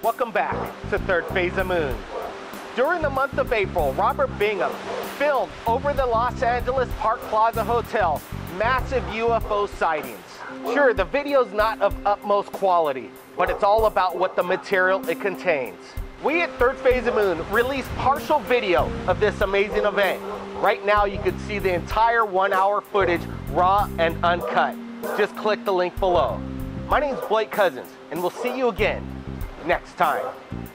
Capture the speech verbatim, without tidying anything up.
Welcome back to Third Phase of Moon. During the month of April, Robert Bingham filmed over the Los Angeles Park Plaza Hotel massive U F O sightings. Sure, the video's not of utmost quality, but it's all about what the material it contains. We at Third Phase of Moon released partial video of this amazing event. Right now you can see the entire one hour footage, raw and uncut. Just click the link below. My name's Blake Cousins, and we'll see you again next time.